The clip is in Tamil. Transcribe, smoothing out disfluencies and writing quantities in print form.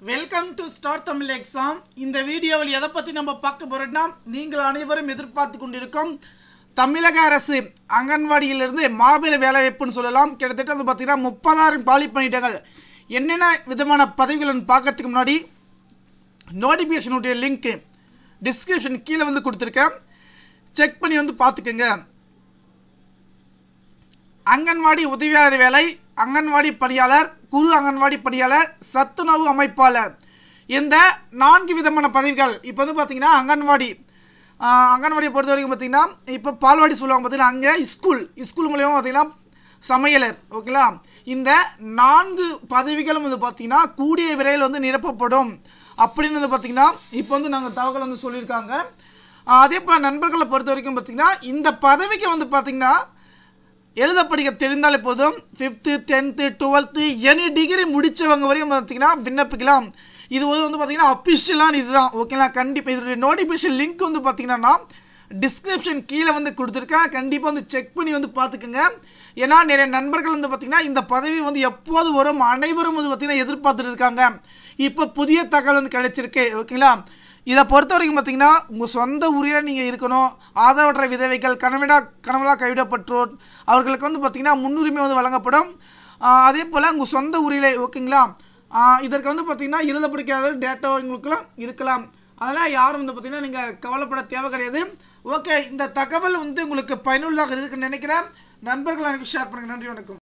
Welcome to Star Tamil exam. இந்த வீடியோவில் எதை பற்றி நம்ம பார்க்க போகிறோம்னா, நீங்கள் அனைவரும் எதிர்பார்த்து கொண்டிருக்கும் தமிழக அரசு அங்கன்வாடியிலிருந்து மாபெரும் வேலைவாய்ப்புன்னு சொல்லலாம். கிட்டத்தட்ட வந்து பார்த்தீங்கன்னா 30,000 காலி பணியிடங்கள். என்னென்ன விதமான பதவிகள்னு பார்க்கறதுக்கு முன்னாடி நோட்டிஃபிகேஷனுடைய லிங்க் டிஸ்கிரிப்ஷன் கீழே வந்து கொடுத்துருக்கேன், செக் பண்ணி வந்து பார்த்துக்கோங்க. அங்கன்வாடி உதவியாளர் வேலை, அங்கன்வாடி பணியாளர், குறு அங்கன்வாடி பணியாளர், சத்துணவு அமைப்பாளர், இந்த 4 விதமான பதவிகள். இப்போ வந்து பார்த்தீங்கன்னா அங்கன்வாடியை பொறுத்த வரைக்கும் பார்த்தீங்கன்னா இப்போ பால்வாடி சொல்லுவாங்க பார்த்தீங்கன்னா, அங்கே ஸ்கூல் மூலியமாக பார்த்தீங்கன்னா சமையலர், ஓகேங்களா. இந்த 4 பதவிகளும் வந்து பார்த்தீங்கன்னா கூடிய விரைவில் வந்து நிரப்பப்படும் அப்படின்னு வந்து பார்த்தீங்கன்னா இப்போ வந்து நாங்கள் தகவல் வந்து சொல்லியிருக்காங்க. அதே போல் நண்பர்களை பொறுத்த வரைக்கும் பார்த்தீங்கன்னா இந்த பதவிக்கு வந்து பார்த்தீங்கன்னா எழுத படிக்க தெரிந்தாலே போதும். 5th 10th 12th any degree முடித்தவங்க வரையும் பார்த்தீங்கன்னா விண்ணப்பிக்கலாம். இது வந்து பார்த்தீங்கன்னா அஃபிஷியலான இதுதான், ஓகேங்களா. கண்டிப்பாக இதோடைய நோட்டிஃபிகேஷன் லிங்க் வந்து பார்த்தீங்கன்னா டிஸ்கிரிப்ஷன் கீழே வந்து கொடுத்துருக்கேன், கண்டிப்பாக வந்து செக் பண்ணி வந்து பார்த்துக்குங்க. ஏன்னா நிறைய நண்பர்கள் வந்து பார்த்தீங்கன்னா இந்த பதவி வந்து எப்போது வரும் அனைவரும் வந்து பார்த்தீங்கன்னா எதிர்பார்த்துட்டு இருக்காங்க. இப்போ புதிய தகவல் வந்து கிடைச்சிருக்கு, ஓகேங்களா. இதை பொறுத்த வரைக்கும் பார்த்தீங்கன்னா உங்கள் சொந்த ஊரில் நீங்கள் இருக்கணும். ஆதரவற்ற விதவைகள், கணவராக கைவிடப்பட்டோர் அவர்களுக்கு வந்து பார்த்தீங்கன்னா முன்னுரிமை வந்து வழங்கப்படும். அதே போல் உங்கள் சொந்த ஊரிலே, ஓகேங்களா. இதற்கு வந்து பார்த்தீங்கன்னா எழுத படிக்காத டேட்டா உங்களுக்குலாம் இருக்கலாம். அதனால் யாரும் வந்து பார்த்தீங்கன்னா நீங்கள் கவலைப்பட தேவை கிடையாது. ஓகே, இந்த தகவல் வந்து உங்களுக்கு பயனுள்ளதாக இருக்குன்னு நினைக்கிறேன். நண்பர்கள் எனக்கு ஷேர் பண்ணுங்கள். நன்றி, வணக்கம்.